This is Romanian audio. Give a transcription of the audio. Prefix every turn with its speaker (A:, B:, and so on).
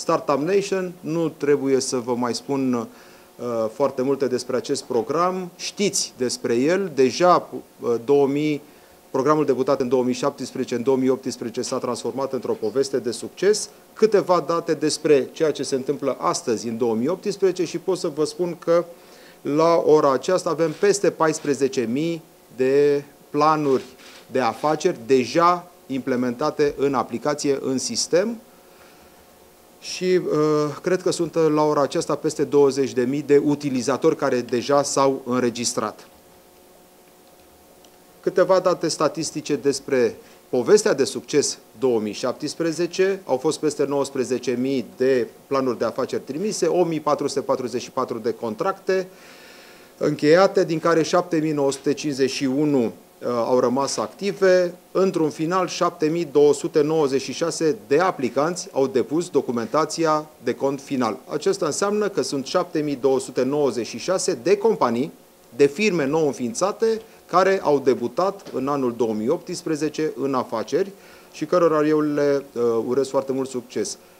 A: Startup Nation, nu trebuie să vă mai spun foarte multe despre acest program. Știți despre el, deja programul debutat în 2017, în 2018 s-a transformat într-o poveste de succes. Câteva date despre ceea ce se întâmplă astăzi în 2018 și pot să vă spun că la ora aceasta avem peste 14.000 de planuri de afaceri deja implementate în aplicație, în sistem și cred că sunt la ora aceasta peste 20.000 de utilizatori care deja s-au înregistrat. Câteva date statistice despre povestea de succes 2017. Au fost peste 19.000 de planuri de afaceri trimise, 1.444 de contracte încheiate, din care 7.951 au rămas active. Într-un final, 7.296 de aplicanți au depus documentația de cont final. Acesta înseamnă că sunt 7.296 de companii, de firme nou înființate, care au debutat în anul 2018 în afaceri și cărora eu le urez foarte mult succes.